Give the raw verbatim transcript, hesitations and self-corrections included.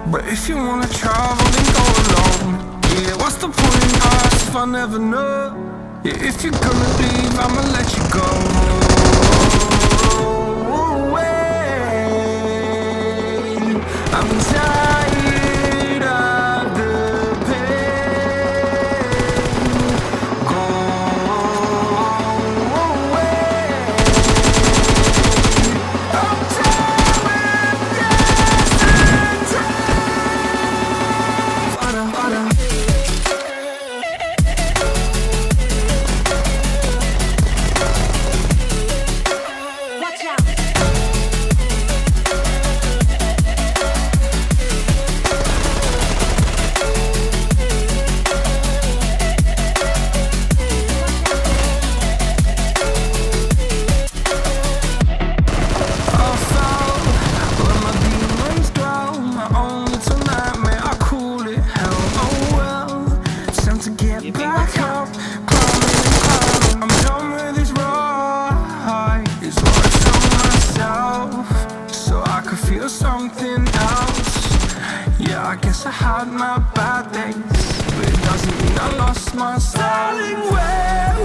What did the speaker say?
But if you wanna travel, then go alone. Yeah, what's the point in us if I never know? Yeah, if you're gonna leave, I'ma let you go. I'm tired of the pain. Go away. I'm tired of yesterday. Flutter, flutter. Watch out. Something else. Yeah, I guess I had my bad days, but it doesn't mean I lost my style. Where